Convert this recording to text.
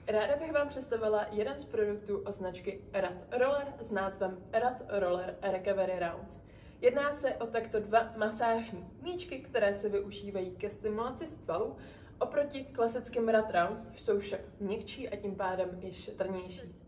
Ráda bych vám představila jeden z produktů od značky Rad Roller s názvem Rad Roller Recovery Rounds. Jedná se o takto dva masážní míčky, které se využívají ke stimulaci svalů, oproti klasickým Rad Rounds jsou však měkčí a tím pádem i šetrnější.